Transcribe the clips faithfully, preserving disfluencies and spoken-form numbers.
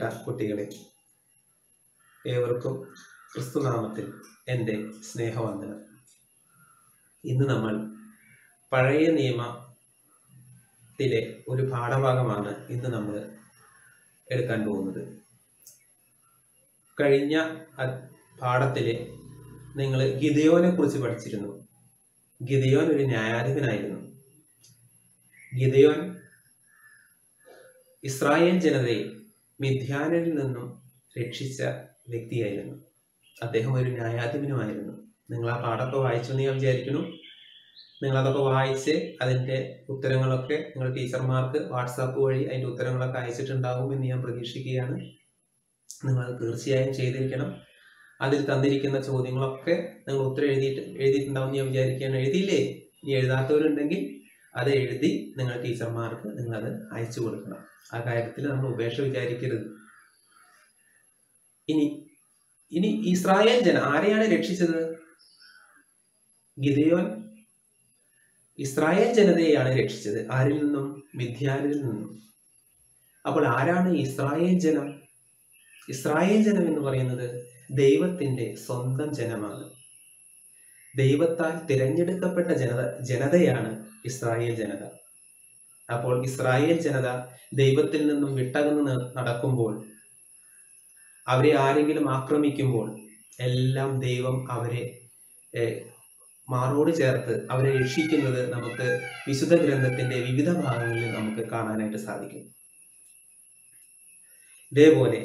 കുട്ടികളെ, ഏവർക്കും ക്രിസ്തുനാമത്തിൽ എൻ്റെ സ്നേഹവന്ദനം. ഇന്ന് നമ്മൾ പഴയ നിയമത്തിലെ ഒരു പാഠഭാഗമാണ് ഇന്ന് നമ്മൾ എടുക്കാൻ പോകുന്നത്. കഴിഞ്ഞ പാഠത്തിലെ നിങ്ങൾ ഗിദെയോനെ കുറിച്ച് പഠിച്ചിരുന്നു. ഗിദെയോൻ ഒരു ന്യായാധിപനായിരുന്നു. ഗിദെയോൻ ഇസ്രായേൽ ജനതയെ മിദ്യാനിൽ നിന്നും രക്ഷിച്ച വ്യക്തിയായിരുന്നു. അദ്ദേഹം ഒരു ന്യായാധിപനുമായിരുന്നു. നിങ്ങൾ ആ പാഠമൊക്കെ വായിച്ചു എന്ന് ഞാൻ വിചാരിക്കുന്നു. നിങ്ങളതൊക്കെ വായിച്ച് അതിൻ്റെ ഉത്തരങ്ങളൊക്കെ നിങ്ങൾ ടീച്ചർമാർക്ക് വാട്സാപ്പ് വഴി അതിൻ്റെ ഉത്തരങ്ങളൊക്കെ അയച്ചിട്ടുണ്ടാകും എന്ന് ഞാൻ പ്രതീക്ഷിക്കുകയാണ്. നിങ്ങൾ തീർച്ചയായും ചെയ്തിരിക്കണം. അതിൽ തന്നിരിക്കുന്ന ചോദ്യങ്ങളൊക്കെ നിങ്ങൾ ഉത്തരം എഴുതിയിട്ട് എഴുതിയിട്ടുണ്ടാവും ഞാൻ വിചാരിക്കുകയാണ്. എഴുതിയില്ലേ? ഇനി എഴുതാത്തവരുണ്ടെങ്കിൽ അത് എഴുതി നിങ്ങൾ ടീച്ചർമാർക്ക് നിങ്ങളത് അയച്ചു കൊടുക്കണം. ആ കാര്യത്തിൽ നമ്മൾ ഉപേക്ഷ വിചാരിക്കരുത്. ഇനി ഇനി ഇസ്രായേൽ ജന ആരെയാണ് രക്ഷിച്ചത്? ഗിദെയോൻ ഇസ്രായേൽ ജനതയെയാണ് രക്ഷിച്ചത്. ആരിൽ നിന്നും? മിദ്യാനിൽ നിന്നും. അപ്പോൾ ആരാണ് ഇസ്രായേൽ ജനം? ഇസ്രായേൽ ജനം എന്ന് പറയുന്നത് ദൈവത്തിന്റെ സ്വന്തം ജനമാണ്. ദൈവത്താൽ തിരഞ്ഞെടുക്കപ്പെട്ട ജനത ജനതയാണ് ഇസ്രായേൽ ജനത. അപ്പോൾ ഇസ്രായേൽ ജനത ദൈവത്തിൽ നിന്നും വിട്ടകന്ന് നടക്കുമ്പോൾ, അവരെ ആരെങ്കിലും ആക്രമിക്കുമ്പോൾ എല്ലാം ദൈവം അവരെ മാറോട് ചേർത്ത് അവരെ രക്ഷിക്കുന്നത് നമുക്ക് വിശുദ്ധ ഗ്രന്ഥത്തിന്റെ വിവിധ ഭാഗങ്ങളിൽ നമുക്ക് കാണാനായിട്ട് സാധിക്കും. ഇതേപോലെ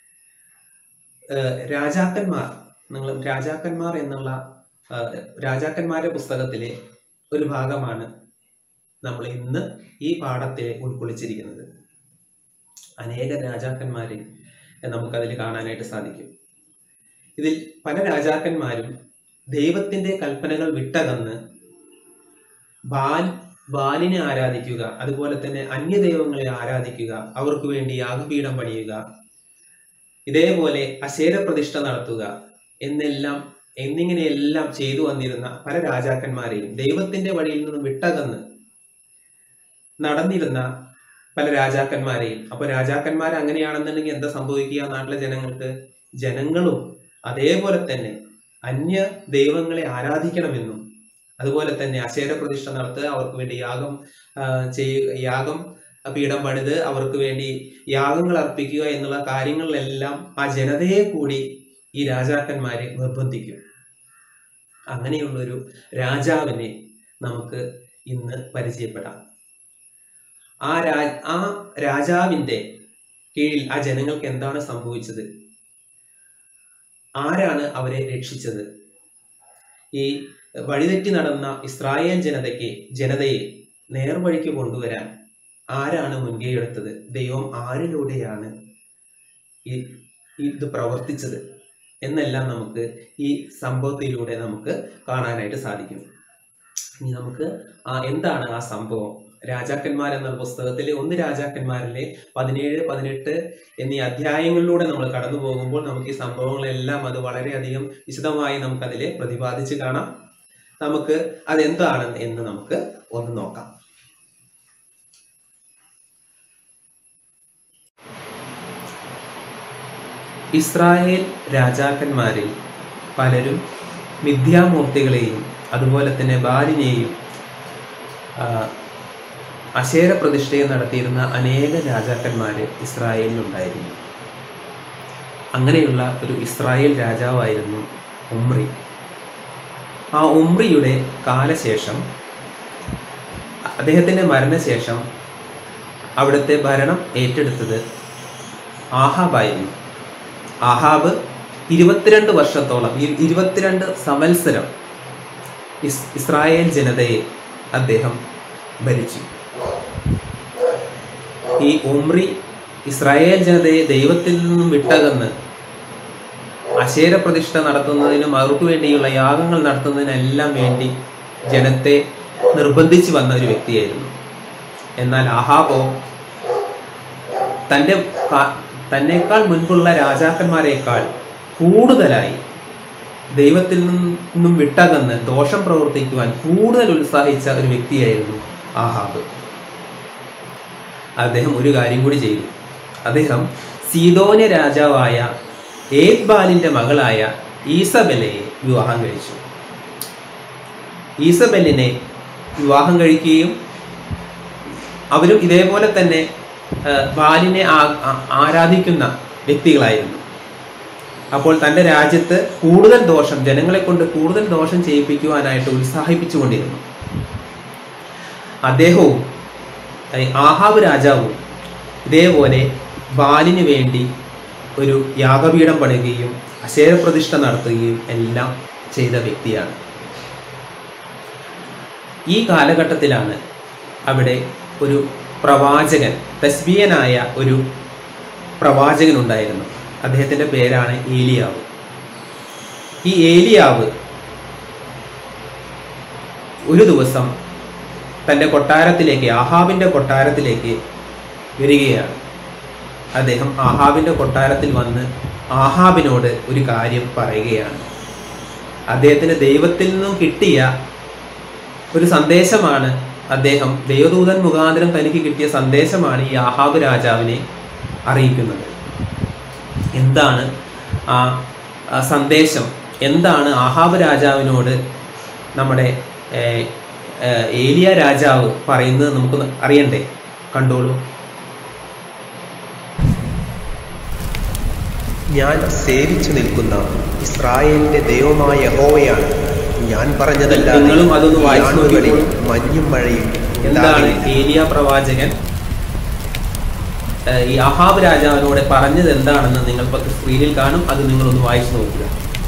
രാജാക്കന്മാർ, നിങ്ങൾ രാജാക്കന്മാർ എന്നുള്ള രാജാക്കന്മാരുടെ പുസ്തകത്തിലെ ഒരു ഭാഗമാണ് നമ്മൾ ഇന്ന് ഈ പാഠത്തെ ഉൾക്കൊള്ളിച്ചിരിക്കുന്നത്. അനേക രാജാക്കന്മാരെ നമുക്കതിൽ കാണാനായിട്ട് സാധിക്കും. ഇതിൽ പല രാജാക്കന്മാരും ദൈവത്തിന്റെ കൽപ്പനകൾ വിട്ടകന്ന് ബാൽ ബാലിനെ ആരാധിക്കുക, അതുപോലെ തന്നെ അന്യദൈവങ്ങളെ ആരാധിക്കുക, അവർക്ക് വേണ്ടി യാഗപീഠം പണിയുക, ഇതേപോലെ അശേര പ്രതിഷ്ഠ നടത്തുക എന്നെല്ലാം എന്നിങ്ങനെയെല്ലാം ചെയ്തു വന്നിരുന്ന പല രാജാക്കന്മാരെയും, ദൈവത്തിന്റെ വഴിയിൽ നിന്നും വിട്ടകന്ന് നടന്നിരുന്ന പല രാജാക്കന്മാരെയും. അപ്പൊ രാജാക്കന്മാർ അങ്ങനെയാണെന്നുണ്ടെങ്കിൽ എന്താ സംഭവിക്കുക? നാട്ടിലെ ജനങ്ങൾക്ക് ജനങ്ങളും അതേപോലെ തന്നെ അന്യ ദൈവങ്ങളെ ആരാധിക്കണമെന്നും അതുപോലെ തന്നെ അശേര പ്രതിഷ്ഠ നടത്തുക, അവർക്ക് വേണ്ടി യാഗം ചെയ്യുക, യാഗം പീഠം പണിത് അവർക്ക് വേണ്ടി യാഗങ്ങൾ അർപ്പിക്കുക എന്നുള്ള കാര്യങ്ങളിലെല്ലാം ആ ജനതയെ കൂടി ഈ രാജാക്കന്മാരെ നിർബന്ധിക്കും. അങ്ങനെയുള്ളൊരു രാജാവിനെ നമുക്ക് ഇന്ന് പരിചയപ്പെടാം. ആ രാ ആ രാജാവിന്റെ കീഴിൽ ആ ജനങ്ങൾക്ക് എന്താണ് സംഭവിച്ചത്? ആരാണ് അവരെ രക്ഷിച്ചത്? ഈ വഴിതെറ്റി നടന്ന ഇസ്രായേൽ ജനതയ്ക്ക് ജനതയെ നേർവഴിക്ക് കൊണ്ടുവരാൻ ആരാണ് മുൻകൈയെടുത്തത്? ദൈവം ആരിലൂടെയാണ് ഈ ഇത് പ്രവർത്തിച്ചത് എന്നെല്ലാം നമുക്ക് ഈ സംഭവത്തിലൂടെ നമുക്ക് കാണാനായിട്ട് സാധിക്കും. ഇനി നമുക്ക് ആ എന്താണ് ആ സംഭവം? രാജാക്കന്മാർ എന്ന പുസ്തകത്തിലെ ഒന്ന് രാജാക്കന്മാരിലെ പതിനേഴ് പതിനെട്ട് എന്നീ അധ്യായങ്ങളിലൂടെ നമ്മൾ കടന്നു പോകുമ്പോൾ നമുക്ക് ഈ സംഭവങ്ങളെല്ലാം അത് വളരെയധികം വിശദമായി നമുക്കതിൽ പ്രതിപാദിച്ച് കാണാം. നമുക്ക് അതെന്താണ് എന്ന് നമുക്ക് ഒന്ന് നോക്കാം. ഇസ്രായേൽ രാജാക്കന്മാരിൽ പലരും മിഥ്യാമൂർത്തികളെയും അതുപോലെ തന്നെ ബാലിനെയും അശേര പ്രതിഷ്ഠയും നടത്തിയിരുന്ന അനേക രാജാക്കന്മാര് ഇസ്രായേലിലുണ്ടായിരുന്നു. അങ്ങനെയുള്ള ഒരു ഇസ്രായേൽ രാജാവായിരുന്നു ഒമ്രി. ആ ഒമ്രിയുടെ കാലശേഷം, അദ്ദേഹത്തിൻ്റെ മരണശേഷം അവിടുത്തെ ഭരണം ഏറ്റെടുത്തത് ആഹാബായിരുന്നു. ആഹാബ് ഇരുപത്തിരണ്ട് വർഷത്തോളം ഇരുപത്തിരണ്ട് സംവത്സരം ഇസ് ഇസ്രായേൽ ജനതയെ അദ്ദേഹം ഭരിച്ചു. ഈ ഒമ്രി ഇസ്രായേൽ ജനതയെ ദൈവത്തിൽ നിന്നും വിട്ടകന്ന് അശേര പ്രതിഷ്ഠ നടത്തുന്നതിനും അവർക്ക് വേണ്ടിയുള്ള യാഗങ്ങൾ നടത്തുന്നതിനെല്ലാം വേണ്ടി ജനത്തെ നിർബന്ധിച്ചു വന്ന ഒരു വ്യക്തിയായിരുന്നു. എന്നാൽ ആഹാബോ തൻ്റെ തന്നേക്കാൾ മുൻപുള്ള രാജാക്കന്മാരെക്കാൾ കൂടുതലായി ദൈവത്തിൽ നിന്നും വിട്ടകന്ന് ദോഷം പ്രവർത്തിക്കുവാൻ കൂടുതൽ ഉത്സാഹിച്ച ഒരു വ്യക്തിയായിരുന്നു ആഹാബ്. അദ്ദേഹം ഒരു കാര്യം കൂടി ചെയ്തു. അദ്ദേഹം സീദോന്യ രാജാവായ ഏത്ബാലിൻ്റെ മകളായ ഈസബെലയെ വിവാഹം കഴിച്ചു. ഈസബെല്ലിനെ വിവാഹം കഴിക്കുകയും അവരും ഇതേപോലെ തന്നെ ബാലിനെ ആരാധിക്കുന്ന വ്യക്തികളായിരുന്നു. അപ്പോൾ തൻ്റെ രാജ്യത്ത് കൂടുതൽ ദോഷം, ജനങ്ങളെ കൊണ്ട് കൂടുതൽ ദോഷം ചെയ്യിപ്പിക്കുവാനായിട്ട് ഉത്സാഹിപ്പിച്ചുകൊണ്ടിരുന്നു. അദ്ദേഹവും ആഹാബ് രാജാവും ഇതേപോലെ ബാലിന് വേണ്ടി ഒരു യാഗപീഠം പണിയുകയും അശേരപ്രതിഷ്ഠ നടത്തുകയും എല്ലാം ചെയ്ത വ്യക്തിയാണ്. ഈ കാലഘട്ടത്തിലാണ് അവിടെ ഒരു പ്രവാചകൻ, തസ്ബീയനായ ഒരു പ്രവാചകൻ ഉണ്ടായിരുന്നു. അദ്ദേഹത്തിൻ്റെ പേരാണ് ഏലിയാവ്. ഈ ഏലിയാവ് ഒരു ദിവസം തൻ്റെ കൊട്ടാരത്തിലേക്ക്, ആഹാബിൻ്റെ കൊട്ടാരത്തിലേക്ക് വരികയാണ്. അദ്ദേഹം ആഹാബിൻ്റെ കൊട്ടാരത്തിൽ വന്ന് ആഹാബിനോട് ഒരു കാര്യം പറയുകയാണ്. അദ്ദേഹത്തിന് ദൈവത്തിൽ നിന്നും കിട്ടിയ ഒരു സന്ദേശമാണ്, അദ്ദേഹം ദൈവദൂതൻ മുഖാന്തരം തനിക്ക് കിട്ടിയ സന്ദേശമാണ് ഈ ആഹാബ് രാജാവിനെ അറിയിക്കുന്നത്. എന്താണ് ആ സന്ദേശം? എന്താണ് ആഹാബ് രാജാവിനോട് നമ്മുടെ ഏലിയ രാജാവ് പറയുന്നത് നമുക്ക് അറിയണ്ടേ? കണ്ടോളൂ. ഞാൻ സേവിച്ചു നിൽക്കുന്ന ഇസ്രായേലിന്റെ ദൈവമായ യഹോവയാണ് ഞാൻ പറഞ്ഞതല്ല. നിങ്ങളും അതൊന്ന് വായിച്ചു. മഞ്ഞും മഴയും. എന്താണ് ഏലിയ പ്രവാചകൻ ഈ ആഹാബ് രാജാവിനോട് പറഞ്ഞത് എന്താണെന്ന് നിങ്ങൾ പത്ത് സ്ക്രീനിൽ കാണും. അത് നിങ്ങളൊന്ന് വായിച്ചു നോക്കുക.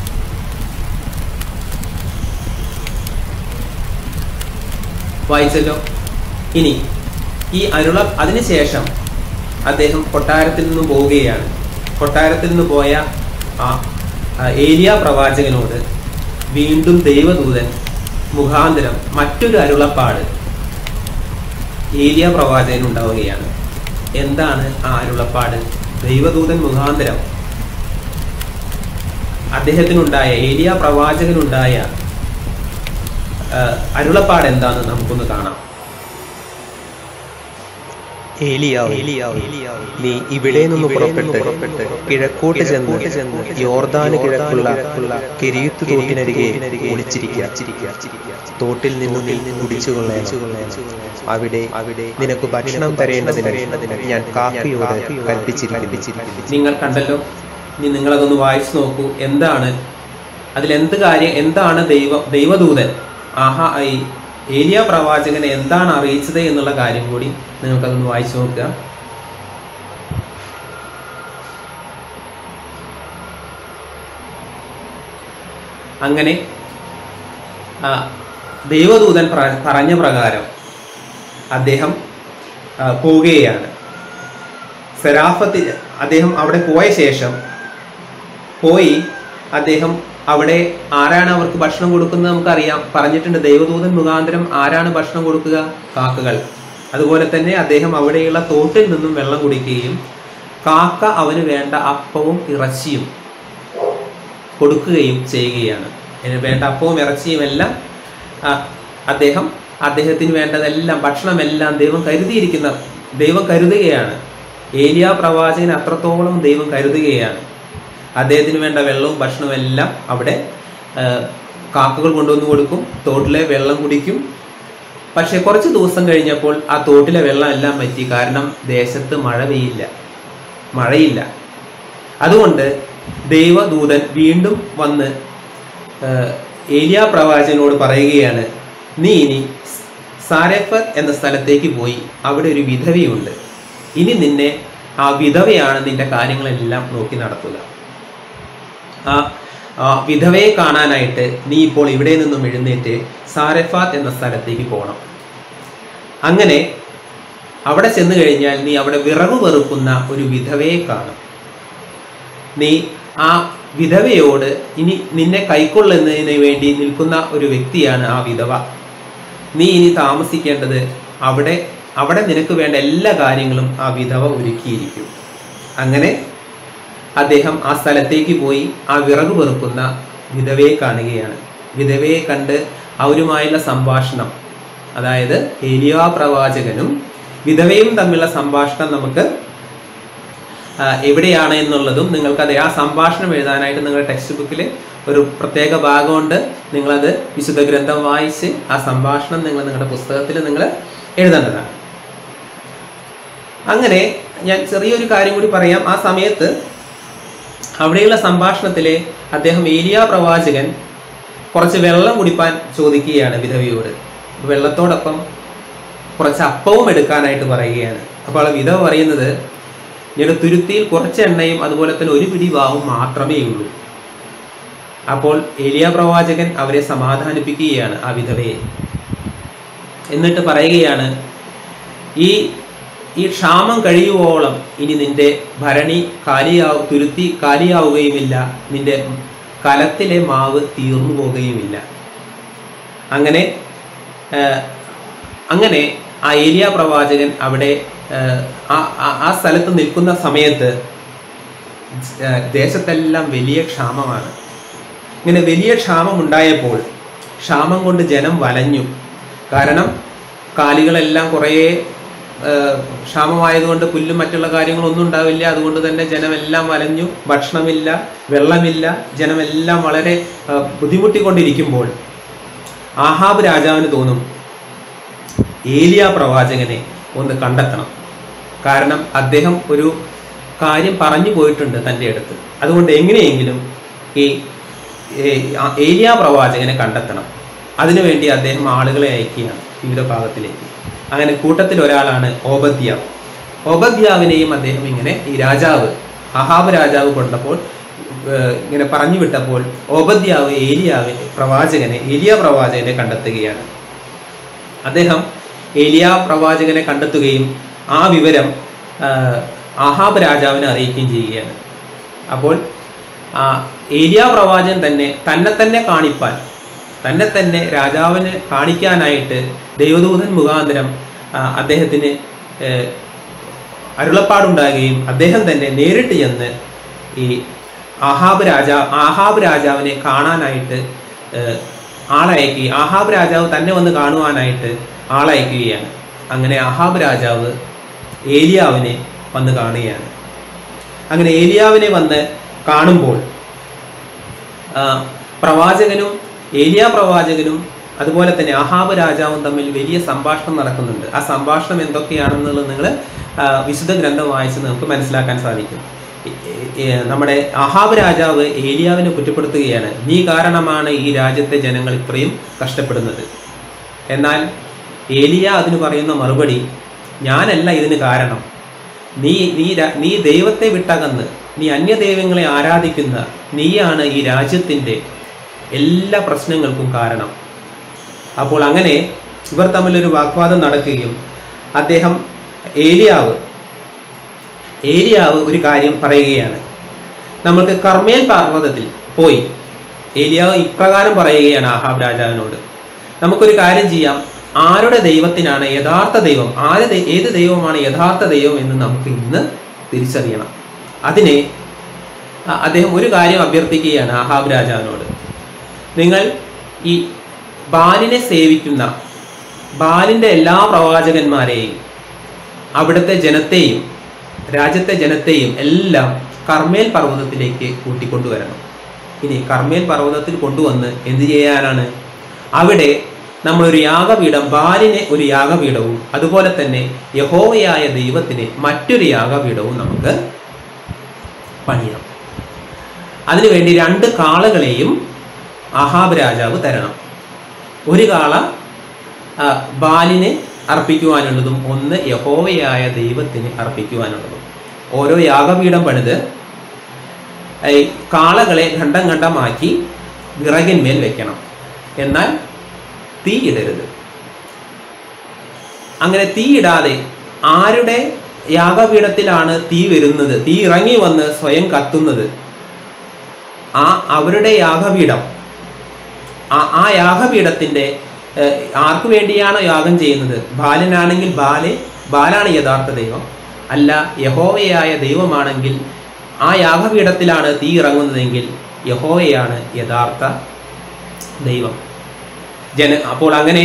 വായിച്ചല്ലോ. ഇനി ഈ അരുള അതിനുശേഷം അദ്ദേഹം കൊട്ടാരത്തിൽ നിന്ന് പോവുകയാണ്. കൊട്ടാരത്തിൽ നിന്ന് പോയ ആ ഏലിയ പ്രവാചകനോട് വീണ്ടും ദൈവദൂതൻ മുഖാന്തരം മറ്റൊരു അരുളപ്പാട് ഏലിയ പ്രവാചകൻ ഉണ്ടാവുകയാണ്. എന്താണ് ആ അരുളപ്പാട്? ദൈവദൂതൻ മുഖാന്തരം അദ്ദേഹത്തിനുണ്ടായ, ഏലിയ പ്രവാചകനുണ്ടായ അരുളപ്പാട് എന്താണെന്ന് നമുക്കൊന്ന് കാണാം. ഏലിയാവ്, നീ ഇവിടെ നിന്ന് പുറപ്പെട്ട് കിഴക്കോട്ട് ചെന്ന് ചെന്ന് യോർദാന് കിഴക്കുള്ള കിരീത്ത് തോട്ടിനരികെ ഒളിച്ചിരിക്കുക. തോട്ടിൽ നിന്നും നീ കുടിച്ചുകൊള്ളേണം. അവിടെ അവിടെ നിനക്ക് ഭക്ഷണം തരേണ്ടതിന് ഞാൻ കാക്കയോട് കൽപ്പിച്ചിരിക്കുന്നു. നിങ്ങൾ കണ്ടല്ലോ. ഇനി നിങ്ങളതൊന്ന് വായിച്ചു നോക്കൂ. എന്താണ് അതിലെന്ത് കാര്യം? എന്താണ് ദൈവ ദൈവദൂതൻ ആഹാ ഈ ഏലിയ പ്രവാചകനെ എന്താണ് അറിയിച്ചത് എന്നുള്ള കാര്യം കൂടി നിങ്ങൾക്കതൊന്ന് വായിച്ചു നോക്കുക. അങ്ങനെ ദൈവദൂതൻ പറഞ്ഞ പ്രകാരം അദ്ദേഹം പോവുകയാണ്. സെരാഫത്തിൽ അദ്ദേഹം അവിടെ പോയ ശേഷം പോയി അദ്ദേഹം അവിടെ ആരാണ് അവർക്ക് ഭക്ഷണം കൊടുക്കുന്നത് നമുക്കറിയാം. പറഞ്ഞിട്ടുണ്ട് ദൈവദൂതൻ മുഖാന്തരം ആരാണ് ഭക്ഷണം കൊടുക്കുക? കാക്കകൾ. അതുപോലെ തന്നെ അദ്ദേഹം അവിടെയുള്ള തോട്ടിൽ നിന്നും വെള്ളം കുടിക്കുകയും കാക്ക അവന് വേണ്ട അപ്പവും ഇറച്ചിയും കൊടുക്കുകയും ചെയ്യുകയാണ്. അതിന് വേണ്ട അപ്പവും ഇറച്ചിയും എല്ലാം അദ്ദേഹം അദ്ദേഹത്തിന് വേണ്ടതെല്ലാം ഭക്ഷണമെല്ലാം ദൈവം കരുതിയിരിക്കുന്ന ദൈവം കരുതുകയാണ്. ഏലിയ പ്രവാചകൻ അത്രത്തോളം ദൈവം കരുതുകയാണ്. അദ്ദേഹത്തിന് വേണ്ട വെള്ളവും ഭക്ഷണവും എല്ലാം അവിടെ കാക്കകൾ കൊണ്ടുവന്ന് കൊടുക്കും. തോട്ടിലെ വെള്ളം കുടിക്കും. പക്ഷെ കുറച്ച് ദിവസം കഴിഞ്ഞപ്പോൾ ആ തോട്ടിലെ വെള്ളം എല്ലാം പറ്റി. കാരണം ദേശത്ത് മഴ പെയ്യില്ല, മഴയില്ല. അതുകൊണ്ട് ദൈവദൂതൻ വീണ്ടും വന്ന് ഏലിയ പ്രവാചകനോട് പറയുകയാണ്, നീ ഇനി സാരെഫത്ത് എന്ന സ്ഥലത്തേക്ക് പോയി അവിടെ ഒരു വിധവയുണ്ട്. ഇനി നിന്നെ ആ വിധവയാണ് നിന്റെ കാര്യങ്ങളെല്ലാം നോക്കി നടത്തുക. ആ വിധവയെ കാണാനായിട്ട് നീ ഇപ്പോൾ ഇവിടെ നിന്നും എഴുന്നേറ്റ് സാരെഫാത്ത് എന്ന സ്ഥലത്തേക്ക് പോകണം. അങ്ങനെ അവിടെ ചെന്ന് കഴിഞ്ഞാൽ നീ അവിടെ വിറകു വെറുക്കുന്ന ഒരു വിധവയെ കാണും. നീ ആ വിധവയോട് ഇനി നിന്നെ കൈക്കൊള്ളുന്നതിന് വേണ്ടി നിൽക്കുന്ന ഒരു വ്യക്തിയാണ് ആ വിധവ. നീ ഇനി താമസിക്കേണ്ടത് അവിടെ അവിടെ നിനക്ക് വേണ്ട എല്ലാ കാര്യങ്ങളും ആ വിധവ ഒരുക്കിയിരിക്കും. അങ്ങനെ അദ്ദേഹം ആ സ്ഥലത്തേക്ക് പോയി ആ വിറക് വെറുക്കുന്ന വിധവയെ കാണുകയാണ്. വിധവയെ കണ്ട് അവരുമായുള്ള സംഭാഷണം, അതായത് ഏലിയ പ്രവാചകനും വിധവയും തമ്മിലുള്ള സംഭാഷണം നമുക്ക് എവിടെയാണ് എന്നുള്ളതും നിങ്ങൾക്കത് ആ സംഭാഷണം എഴുതാനായിട്ട് നിങ്ങളുടെ ടെക്സ്റ്റ് ബുക്കിൽ ഒരു പ്രത്യേക ഭാഗമുണ്ട്. നിങ്ങളത് വിശുദ്ധ ഗ്രന്ഥം വായിച്ച് ആ സംഭാഷണം നിങ്ങൾ നിങ്ങളുടെ പുസ്തകത്തിൽ നിങ്ങൾ എഴുതേണ്ടതാണ്. അങ്ങനെ ഞാൻ ചെറിയൊരു കാര്യം കൂടി പറയാം. ആ സമയത്ത് അവിടെയുള്ള സംഭാഷണത്തിൽ അദ്ദേഹം ഏലിയാ പ്രവാചകൻ കുറച്ച് വെള്ളം കുടിപ്പാൻ ചോദിക്കുകയാണ് വിധവയോട്. വെള്ളത്തോടൊപ്പം കുറച്ച് അപ്പവും എടുക്കാനായിട്ട് പറയുകയാണ്. അപ്പോൾ ആ വിധവ പറയുന്നത്, ഞങ്ങളുടെ തുരുത്തിയിൽ കുറച്ച് എണ്ണയും അതുപോലെ തന്നെ ഒരു പിടി വാവും മാത്രമേ ഉള്ളൂ. അപ്പോൾ ഏലിയാ പ്രവാചകൻ അവരെ സമാധാനിപ്പിക്കുകയാണ്, ആ വിധവയെ. എന്നിട്ട് പറയുകയാണ്, ഈ ഈ ക്ഷാമം കഴിയുവോളം ഇനി നിന്റെ ഭരണി കാലിയാവ തുരുത്തി കാലിയാവുകയുമില്ല, നിന്റെ കലത്തിലെ മാവ് തീർന്നു പോകുകയുമില്ല. അങ്ങനെ അങ്ങനെ ആ ഏലിയാ പ്രവാചകൻ അവിടെ ആ സ്ഥലത്ത് നിൽക്കുന്ന സമയത്ത് ദേശത്തെല്ലാം വലിയ ക്ഷാമമാണ്. ഇങ്ങനെ വലിയ ക്ഷാമം ഉണ്ടായപ്പോൾ ക്ഷാമം കൊണ്ട് ജനം വലഞ്ഞു. കാരണം കാലികളെല്ലാം കുറേ ക്ഷാമമായതുകൊണ്ട് പുല്ലും മറ്റുള്ള കാര്യങ്ങളൊന്നും ഉണ്ടാവില്ല. അതുകൊണ്ട് തന്നെ ജനമെല്ലാം വലഞ്ഞു. ഭക്ഷണമില്ല, വെള്ളമില്ല. ജനമെല്ലാം വളരെ ബുദ്ധിമുട്ടിക്കൊണ്ടിരിക്കുമ്പോൾ ആഹാബ് രാജാവിന് തോന്നും, ഏലിയാ പ്രവാചകനെ ഒന്ന് കണ്ടെത്തണം. കാരണം അദ്ദേഹം ഒരു കാര്യം പറഞ്ഞു പോയിട്ടുണ്ട് തൻ്റെ അടുത്ത്. അതുകൊണ്ട് എങ്ങനെയെങ്കിലും ഈ ഏലിയാ പ്രവാചകനെ കണ്ടെത്തണം. അതിനുവേണ്ടി അദ്ദേഹം ആളുകളെ അയക്കുകയാണ് വിവിധ ഭാഗത്തിലേക്ക്. അങ്ങനെ കൂട്ടത്തിൽ ഒരാളാണ് ഓബദ്യാവ്. ഓബദ്യാവിനെയും അദ്ദേഹം ഇങ്ങനെ ഈ രാജാവ് അഹാബ് രാജാവ് കൊണ്ടപ്പോൾ ഇങ്ങനെ പറഞ്ഞു വിട്ടപ്പോൾ ഓബദ്യാവ് ഏലിയാവ് പ്രവാചകനെ ഏലിയാ പ്രവാചകനെ കണ്ടെത്തുകയാണ്. അദ്ദേഹം ഏലിയാ പ്രവാചകനെ കണ്ടെത്തുകയും ആ വിവരം അഹാബ് രാജാവിനെ അറിയിക്കുകയും ചെയ്യുകയാണ്. അപ്പോൾ ഏലിയാ പ്രവാചകൻ തന്നെ തന്നെ തന്നെ കാണിപ്പാൻ തന്നെ തന്നെ രാജാവിന് കാണിക്കാനായിട്ട് ദൈവദൂതൻ മുഖാന്തരം അദ്ദേഹത്തിന് അരുളപ്പാടുണ്ടാകുകയും അദ്ദേഹം തന്നെ നേരിട്ട് ചെന്ന് ഈ ആഹാബ് രാജാ ആഹാബ് രാജാവിനെ കാണാനായിട്ട് ആളയക്കുകയും ആഹാബ് രാജാവ് തന്നെ വന്ന് കാണുവാനായിട്ട് ആളയക്കുകയാണ്. അങ്ങനെ ആഹാബ് രാജാവ് ഏലിയാവിനെ വന്ന് കാണുകയാണ്. അങ്ങനെ ഏലിയാവിനെ വന്ന് കാണുമ്പോൾ പ്രവാചകനും ഏലിയാ പ്രവാചകനും അതുപോലെ തന്നെ ആഹാബ് രാജാവും തമ്മിൽ വലിയ സംഭാഷണം നടക്കുന്നുണ്ട്. ആ സംഭാഷണം എന്തൊക്കെയാണെന്നുള്ളത് നിങ്ങൾ വിശുദ്ധ ഗ്രന്ഥം വായിച്ച് നമുക്ക് മനസ്സിലാക്കാൻ സാധിക്കും. നമ്മുടെ ആഹാബ് രാജാവ് ഏലിയാവിനെ കുറ്റപ്പെടുത്തുകയാണ്, നീ കാരണമാണ് ഈ രാജ്യത്തെ ജനങ്ങൾ ഇത്രയും കഷ്ടപ്പെടുന്നത്. എന്നാൽ ഏലിയ അതിന് പറയുന്ന മറുപടി, ഞാനല്ല ഇതിന് കാരണം, നീ നീ നീ ദൈവത്തെ വിട്ടകന്ന് നീ അന്യദൈവങ്ങളെ ആരാധിക്കുന്ന നീയാണ് ഈ രാജ്യത്തിൻ്റെ എല്ലാ പ്രശ്നങ്ങൾക്കും കാരണം. അപ്പോൾ അങ്ങനെ ഇവർ തമ്മിലൊരു വാഗ്വാദം നടക്കുകയും അദ്ദേഹം ഏലിയാവ് ഏലിയാവ് ഒരു കാര്യം പറയുകയാണ്. നമ്മൾക്ക് കർമ്മേൽ പർവ്വതത്തിൽ പോയി ഏലിയാവ് ഇപ്രകാരം പറയുകയാണ് ആഹാബ് രാജാവിനോട്, നമുക്കൊരു കാര്യം ചെയ്യാം, ആരുടെ ദൈവത്തിനാണ് യഥാർത്ഥ ദൈവം, ആര് ഏത് ദൈവമാണ് യഥാർത്ഥ ദൈവം എന്ന് നമുക്ക് ഇന്ന് തിരിച്ചറിയണം. അതിനെ അദ്ദേഹം ഒരു കാര്യം അഭ്യർത്ഥിക്കുകയാണ് ആഹാബ് രാജാവിനോട്, നിങ്ങൾ ഈ ബാലിനെ സേവിക്കുന്ന ബാലിൻ്റെ എല്ലാ പ്രവാചകന്മാരെയും അവിടുത്തെ ജനത്തെയും രാജ്യത്തെ ജനത്തെയും എല്ലാം കർമ്മേൽ പർവ്വതത്തിലേക്ക് കൂട്ടിക്കൊണ്ടുവരണം. ഇനി കർമ്മേൽ പർവ്വതത്തിൽ കൊണ്ടുവന്ന് എന്ത് ചെയ്യാനാണ്? അവിടെ നമ്മളൊരു യാഗപീഠം, ബാലിനെ ഒരു യാഗപീഠവും അതുപോലെ തന്നെ യഹോവയായ ദൈവത്തിന് മറ്റൊരു യാഗപീഠവും നമുക്ക് പണിയണം. അതിനുവേണ്ടി രണ്ട് കാളകളെയും ആഹാബ് രാജാവ് തരണം. ഒരു കാള ബാലിനെ അർപ്പിക്കുവാനുള്ളതും ഒന്ന് യഹോവയായ ദൈവത്തിന് അർപ്പിക്കുവാനുള്ളതും. ഓരോ യാഗപീഠം പണിത് ഈ കാളകളെ ഖണ്ഡം ഖണ്ഡമാക്കി വിറകിന്മേൽ വെക്കണം. എന്നാൽ തീയിടരുത്. അങ്ങനെ തീയിടാതെ ആരുടെ യാഗപീഠത്തിലാണ് തീ വരുന്നത്, തീ ഇറങ്ങി വന്ന് സ്വയം കത്തുന്നത്, ആ അവരുടെ യാഗപീഠം ആ ആ യാഗപീഠത്തിൻ്റെ ആർക്കു വേണ്ടിയാണോ യാഗം ചെയ്യുന്നത്, ബാലനാണെങ്കിൽ ബാലെ ബാലാണ് യഥാർത്ഥ ദൈവം, അല്ല യഹോവയായ ദൈവമാണെങ്കിൽ ആ യാഗപീഠത്തിലാണ് തീ ഇറങ്ങുന്നതെങ്കിൽ യഹോവയാണ് യഥാർത്ഥ ദൈവം. ജന അപ്പോൾ അങ്ങനെ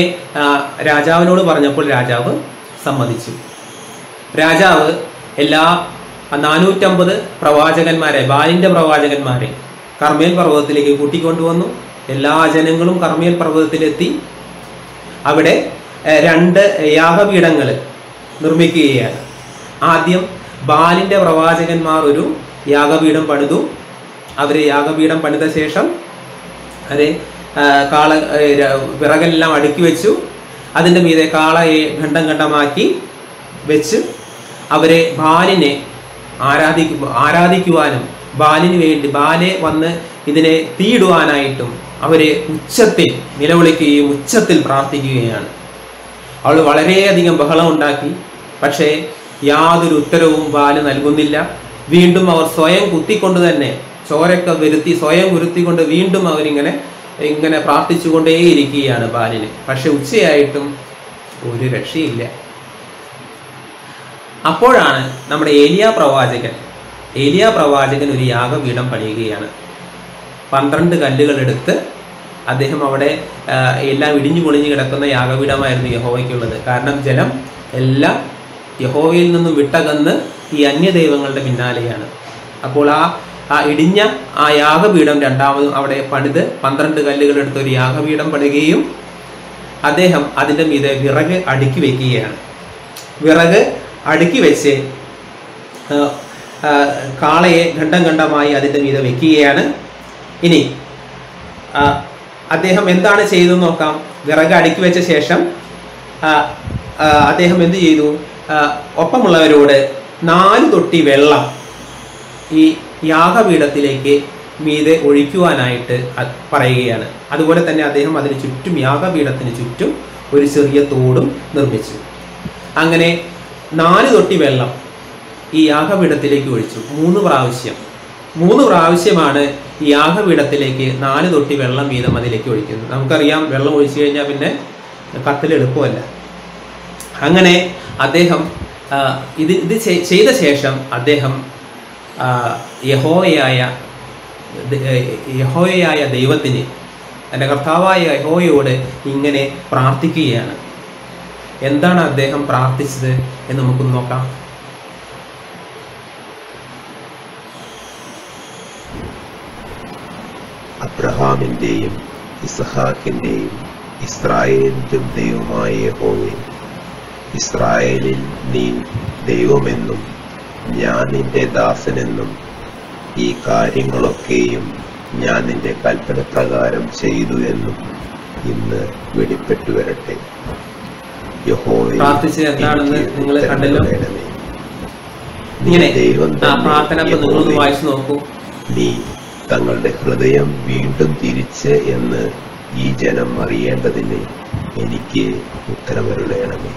രാജാവിനോട് പറഞ്ഞപ്പോൾ രാജാവ് സമ്മതിച്ചു. രാജാവ് എല്ലാ നാനൂറ്റമ്പത് പ്രവാചകന്മാരെ, ബാലിന്റെ പ്രവാചകന്മാരെ കർമ്മേൽ പർവ്വതത്തിലേക്ക് കൂട്ടിക്കൊണ്ടുവന്നു. എല്ലാ ജനങ്ങളും കർമ്മേൽ പർവ്വതത്തിലെത്തി. അവിടെ രണ്ട് യാഗപീഠങ്ങൾ നിർമ്മിക്കുകയാണ്. ആദ്യം ബാലിന്റെ പ്രവാചകന്മാർ ഒരു യാഗപീഠം പണിതു. അവർ യാഗപീഠം പണിത ശേഷം അത് കാള വിറകെല്ലാം അടുക്കി വെച്ചു. അതിൻ്റെ മീതെ കാളയെ ഖണ്ഡം ഖണ്ഡമാക്കി വെച്ച് അവരെ ബാലിനെ ആരാധിക്കു ആരാധിക്കുവാനും ബാലിന് വേണ്ടി ബാലെ വന്ന് ഇതിനെ തീയിടുവാനായിട്ടും അവരെ ഉച്ചത്തിൽ നിലവിളിക്കുകയും ഉച്ചത്തിൽ പ്രാർത്ഥിക്കുകയാണ്. അവൾ വളരെയധികം ബഹളം ഉണ്ടാക്കി. പക്ഷേ യാതൊരു ഉത്തരവും ബാല് നൽകുന്നില്ല. വീണ്ടും അവർ സ്വയം കുത്തിക്കൊണ്ട് തന്നെ ചോരക്ക വരുത്തി സ്വയം ഉരുത്തിക്കൊണ്ട് വീണ്ടും അവരിങ്ങനെ ഇങ്ങനെ പ്രാർത്ഥിച്ചുകൊണ്ടേയിരിക്കുകയാണ് ബാലിന്. പക്ഷെ ഉച്ചയായിട്ടും ഒരു രക്ഷയില്ല. അപ്പോഴാണ് നമ്മുടെ ഏലിയ പ്രവാചകൻ ഏലിയ പ്രവാചകൻ ഒരു യാഗപീഠം പണിയുകയാണ്. പന്ത്രണ്ട് കല്ലുകൾ എടുത്ത് അദ്ദേഹം അവിടെ എല്ലാം ഇടിഞ്ഞു പൊളിഞ്ഞു കിടക്കുന്ന യാഗപീഠമായിരുന്നു യഹോവയ്ക്കുള്ളത്. കാരണം ജനം എല്ലാം യഹോവയിൽ നിന്നും വിട്ടകന്ന് ഈ അന്യദൈവങ്ങളുടെ പിന്നാലെയാണ്. അപ്പോൾ ആ ആ ഇടിഞ്ഞ ആ യാഗപീഠം രണ്ടാമതും അവിടെ പണിത് പന്ത്രണ്ട് കല്ലുകൾ എടുത്ത് ഒരു യാഗപീഠം പണിയുകയും അദ്ദേഹം അതിൻ്റെ മീതെ വിറക് അടുക്കി വയ്ക്കുകയാണ്. വിറക് അടുക്കി വെച്ച് കാളയെ ഖണ്ഡം ഖണ്ഡമായി അതിൻ്റെ മീതെ വെക്കുകയാണ്. ഇനി അദ്ദേഹം എന്താണ് ചെയ്തതെന്ന് നോക്കാം. വിറക് അടുക്കി വെച്ച ശേഷം അദ്ദേഹം എന്ത് ചെയ്തു? ഒപ്പമുള്ളവരോട് നാല് തൊട്ടി വെള്ളം ഈ യാഗപീഠത്തിലേക്ക് മീതെ ഒഴിക്കുവാനായിട്ട് പറയുകയാണ്. അതുപോലെ തന്നെ അദ്ദേഹം അതിന് ചുറ്റും യാഗപീഠത്തിന് ചുറ്റും ഒരു ചെറിയ തോടും നിർമ്മിച്ചു. അങ്ങനെ നാല് തൊട്ടി വെള്ളം ഈ യാഗപീഠത്തിലേക്ക് ഒഴിച്ചു. മൂന്ന് പ്രാവശ്യം മൂന്ന് പ്രാവശ്യമാണ് ഈ യാഗപീഠത്തിലേക്ക് നാല് തൊട്ടി വെള്ളം വീതം അതിലേക്ക് ഒഴിക്കുന്നത്. നമുക്കറിയാം, വെള്ളം ഒഴിച്ചു കഴിഞ്ഞാൽ പിന്നെ കത്തിൽ എളുപ്പമല്ല. അങ്ങനെ അദ്ദേഹം ഇത് ഇത് ചെയ്ത ശേഷം അദ്ദേഹം യഹോവയായ യഹോവയായ ദൈവത്തിന്, എൻ്റെ കർത്താവായ യഹോവയോട് ഇങ്ങനെ പ്രാർത്ഥിക്കുകയാണ്. എന്താണ് അദ്ദേഹം പ്രാർത്ഥിച്ചത് എന്ന് നമുക്ക് നോക്കാം. അബ്രഹാമിന്റെയും ഇസ്ഹാക്കിന്റെയും ഇസ്രായേലിന്റെയും ദൈവമായ യഹോവേ, ഇസ്രായേലിൽ നീ ദൈവമെന്നും ഞാൻ നിന്റെ ദാസനെന്നും ഈ കാര്യങ്ങളൊക്കെയും ഞാൻ നിന്റെ കൽപ്പന പ്രകാരം ചെയ്തു എന്നും ഇന്ന് വെളിപ്പെട്ടു വരട്ടെ. യഹോവേ, പ്രാർത്ഥിച്ചത് എന്താണെന്ന് നിങ്ങൾ കണ്ടല്ലോ. ഇങ്ങനെ പ്രാർത്ഥന നിങ്ങളൊന്ന് വായിച്ചു നോക്കൂ. നീ തങ്ങളുടെ ഹൃദയം വീണ്ടും തിരിച്ച് എന്ന് ഈ ജനം അറിയേണ്ടതിന് എനിക്ക് ഉത്തരമരുളയണമേ.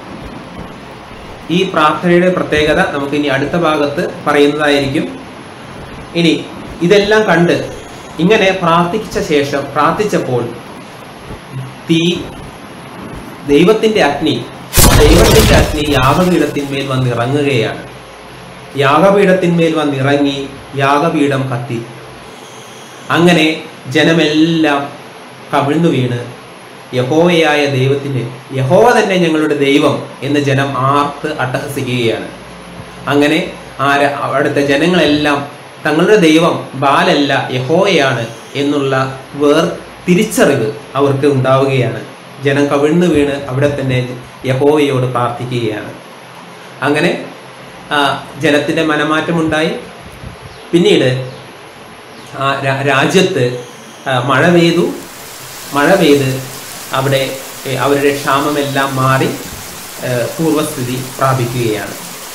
ഈ പ്രാർത്ഥനയുടെ പ്രത്യേകത നമുക്ക് ഇനി അടുത്ത ഭാഗത്ത് പറയുന്നതായിരിക്കും. ഇനി ഇതെല്ലാം കണ്ട് ഇങ്ങനെ പ്രാർത്ഥിച്ച ശേഷം പ്രാർത്ഥിച്ചപ്പോൾ തീ ദൈവത്തിന്റെ അഗ്നി ദൈവത്തിന്റെ അഗ്നി യാഗപീഠത്തിന്മേൽ വന്നിറങ്ങുകയാണ്. യാഗപീഠത്തിന്മേൽ വന്നിറങ്ങി യാഗപീഠം കത്തി. അങ്ങനെ ജനമെല്ലാം കവിഴ്ന്നു വീണ് യഹോവയായ ദൈവത്തിന്, യഹോവ തന്നെ ഞങ്ങളുടെ ദൈവം എന്ന് ജനം ആർത്ത് അട്ടഹസിക്കുകയാണ്. അങ്ങനെ ആര അവിടുത്തെ ജനങ്ങളെല്ലാം തങ്ങളുടെ ദൈവം ബാലല്ല യഹോവയാണ് എന്നുള്ള വേർ തിരിച്ചറിവ് അവർക്ക് ഉണ്ടാവുകയാണ്. ജനം കവിഴ്ന്നു വീണ് അവിടെ തന്നെ യഹോവയോട് പ്രാർത്ഥിക്കുകയാണ്. അങ്ങനെ ജനത്തിൻ്റെ മനമാറ്റമുണ്ടായി. പിന്നീട് രാജ്യത്ത് മഴ പെയ്തു. മഴ പെയ്ത് അവിടെ അവരുടെ ക്ഷാമമെല്ലാം മാറി പൂർവസ്ഥിതി പ്രാപിക്കുകയാണ്.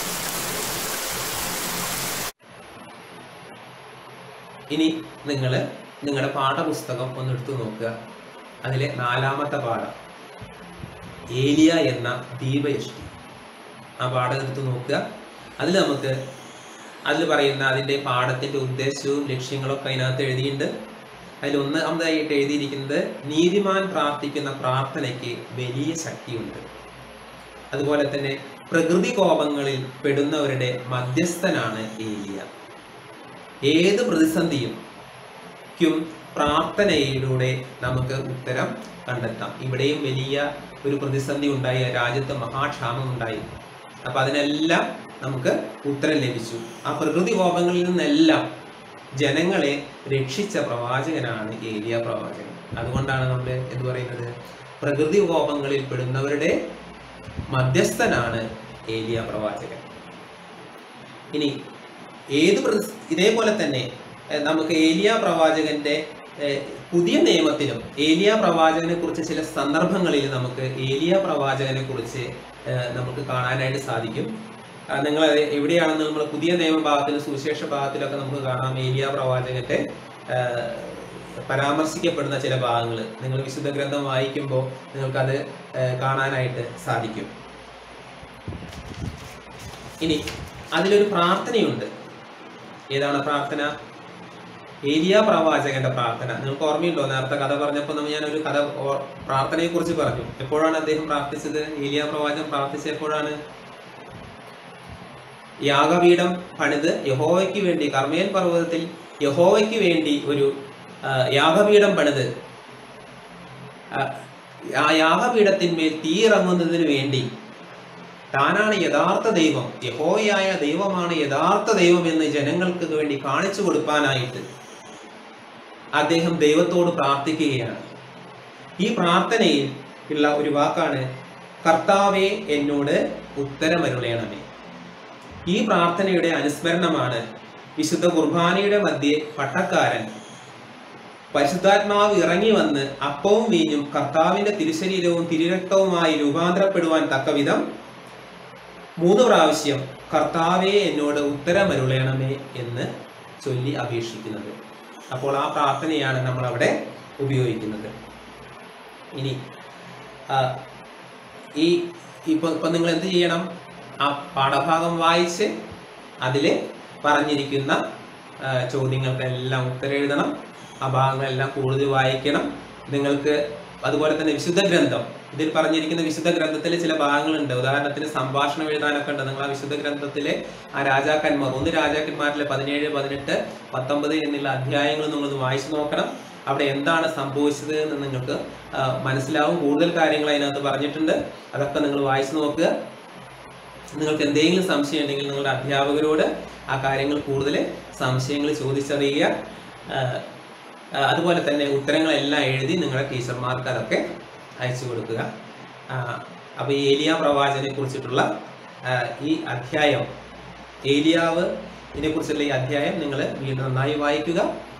ഇനി നിങ്ങൾ നിങ്ങളുടെ പാഠപുസ്തകം ഒന്നെടുത്ത് നോക്കുക. അതിലെ നാലാമത്തെ പാഠം ഏലിയ എന്ന ദീപയഷ്ടി. ആ പാഠം എടുത്ത് നോക്കുക. അതിൽ നമുക്ക് അതിൽ പറയുന്ന അതിൻ്റെ പാഠത്തിൻ്റെ ഉദ്ദേശവും ലക്ഷ്യങ്ങളൊക്കെ അതിനകത്ത് എഴുതിയിട്ടുണ്ട്. അതിൽ ഒന്നാമതായിട്ട് എഴുതിയിരിക്കുന്നത് നീതിമാൻ പ്രാർത്ഥിക്കുന്ന പ്രാർത്ഥനയ്ക്ക് വലിയ ശക്തിയുണ്ട്. അതുപോലെ തന്നെ പ്രകൃതി കോപങ്ങളിൽ പെടുന്നവരുടെ മധ്യസ്ഥനാണ് ഏലിയ. ഏത് പ്രതിസന്ധിയും പ്രാർത്ഥനയിലൂടെ നമുക്ക് ഉത്തരം കണ്ടെത്താം. ഇവിടെയും വലിയ ഒരു പ്രതിസന്ധി ഉണ്ടായി, രാജ്യത്ത് മഹാക്ഷാമം ഉണ്ടായി. അപ്പം അതിനെല്ലാം നമുക്ക് ഉത്തരം ലഭിച്ചു. ആ പ്രകൃതി കോപങ്ങളിൽ നിന്നെല്ലാം ജനങ്ങളെ രക്ഷിച്ച പ്രവാചകനാണ് ഏലിയ പ്രവാചകൻ. അതുകൊണ്ടാണ് നമ്മൾ എന്ത് പറയുന്നത്, പ്രകൃതി കോപങ്ങളിൽ പെടുന്നവരുടെ മധ്യസ്ഥനാണ് ഏലിയ പ്രവാചകൻ. ഇനി ഏത് ഇതേപോലെ തന്നെ നമുക്ക് ഏലിയ പ്രവാചകന്റെ പുതിയ നിയമത്തിലും ഏലിയ പ്രവാചകനെ കുറിച്ച് ചില സന്ദർഭങ്ങളിൽ നമുക്ക് ഏലിയ പ്രവാചകനെ കുറിച്ച് നമുക്ക് കാണാനായിട്ട് സാധിക്കും. നിങ്ങൾ എവിടെയാണെന്ന് നമ്മൾ പുതിയ നിയമഭാഗത്തിലും സുവിശേഷ ഭാഗത്തിലൊക്കെ നമുക്ക് കാണാം ഏലിയ പ്രവാചകന്റെ പരാമർശിക്കപ്പെടുന്ന ചില ഭാഗങ്ങൾ. നിങ്ങൾ വിശുദ്ധ ഗ്രന്ഥം വായിക്കുമ്പോൾ നിങ്ങൾക്കത് കാണാനായിട്ട് സാധിക്കും. ഇനി അതിലൊരു പ്രാർത്ഥനയുണ്ട്. ഏതാണ് പ്രാർത്ഥന? ഏലിയ പ്രവാചകന്റെ പ്രാർത്ഥന. നിങ്ങൾക്ക് ഓർമ്മയുണ്ടോ? നേരത്തെ കഥ പറഞ്ഞപ്പോൾ ഞാനൊരു കഥ പ്രാർത്ഥനയെ കുറിച്ച് പറഞ്ഞു. എപ്പോഴാണ് അദ്ദേഹം പ്രാർത്ഥിച്ചത്? ഏലിയ പ്രവാചകൻ പ്രാർത്ഥിച്ചത് എപ്പോഴാണ്? യാഗപീഠം പണിത് യഹോവയ്ക്ക് വേണ്ടി, കർമ്മേൽ പർവ്വതത്തിൽ യഹോവയ്ക്ക് വേണ്ടി ഒരു യാഗപീഠം പണിത് ആ യാഗപീഠത്തിന്മേൽ തീ ഇറങ്ങുന്നതിന് വേണ്ടി താനാണ് യഥാർത്ഥ ദൈവം, യഹോവയായ ദൈവമാണ് യഥാർത്ഥ ദൈവം എന്ന് ജനങ്ങൾക്ക് വേണ്ടി കാണിച്ചു കൊടുക്കാനായിട്ട് അദ്ദേഹം ദൈവത്തോട് പ്രാർത്ഥിക്കുകയാണ്. ഈ പ്രാർത്ഥനയിൽ ഉള്ള ഒരു വാക്കാണ് കർത്താവേ എന്നോട് ഉത്തരമരുളേണമേ. ഈ പ്രാർത്ഥനയുടെ അനുസ്മരണമാണ് വിശുദ്ധ കുർബാനയുടെ മധ്യേ പട്ടക്കാരൻ പരിശുദ്ധാത്മാവ് ഇറങ്ങി വന്ന് അപ്പവും വീഞ്ഞും കർത്താവിന്റെ തിരുശരീരവും തിരുരക്തവുമായി രൂപാന്തരപ്പെടുവാൻ തക്കവിധം മൂന്ന് പ്രാവശ്യം കർത്താവേ എന്നോട് ഉത്തരമരുളേണമേ എന്ന് ചൊല്ലി അപേക്ഷിക്കുന്നത്. അപ്പോൾ ആ പ്രാർത്ഥനയാണ് നമ്മൾ അവിടെ ഉപയോഗിക്കുന്നത്. ഇനി ഈ ഇപ്പൊ ഇപ്പൊ നിങ്ങൾ എന്ത് ചെയ്യണം? ആ പാഠഭാഗം വായിച്ച് അതിൽ പറഞ്ഞിരിക്കുന്ന ചോദ്യങ്ങൾക്കെല്ലാം ഉത്തരം എഴുതണം. ആ ഭാഗങ്ങളെല്ലാം കൂടുതൽ വായിക്കണം. നിങ്ങൾക്ക് അതുപോലെ തന്നെ വിശുദ്ധ ഗ്രന്ഥം, ഇതിൽ പറഞ്ഞിരിക്കുന്ന വിശുദ്ധ ഗ്രന്ഥത്തിലെ ചില ഭാഗങ്ങളുണ്ട്. ഉദാഹരണത്തിന് സംഭാഷണം എഴുതാനൊക്കെ ഉണ്ട്. നിങ്ങൾ ആ വിശുദ്ധ ഗ്രന്ഥത്തിലെ ആ രാജാക്കന്മാർ, ഒന്ന് രാജാക്കന്മാരിലെ പതിനേഴ് പതിനെട്ട് പത്തൊമ്പത് എന്നുള്ള അധ്യായങ്ങൾ നിങ്ങളൊന്ന് വായിച്ചു നോക്കണം. അവിടെ എന്താണ് സംഭവിച്ചത് എന്ന് നിങ്ങൾക്ക് മനസ്സിലാവും. കൂടുതൽ കാര്യങ്ങൾ അതിനകത്ത് പറഞ്ഞിട്ടുണ്ട്. അതൊക്കെ നിങ്ങൾ വായിച്ചു നോക്കുക. നിങ്ങൾക്ക് എന്തെങ്കിലും സംശയം ഉണ്ടെങ്കിൽ നിങ്ങളുടെ അധ്യാപകരോട് ആ കാര്യങ്ങൾ കൂടുതൽ സംശയങ്ങൾ ചോദിച്ചറിയുക. അതുപോലെ തന്നെ ഉത്തരങ്ങളെല്ലാം എഴുതി നിങ്ങളുടെ ടീച്ചർമാർക്ക് അതൊക്കെ അയച്ചു കൊടുക്കുക. അപ്പോൾ ഈ ഏലിയ പ്രവാചകനെ കുറിച്ചിട്ടുള്ള ഈ അധ്യായം, ഏലിയാവ് ഇതിനെ കുറിച്ചുള്ള ഈ അധ്യായം നിങ്ങൾ വീണ്ടും നന്നായി വായിക്കുക.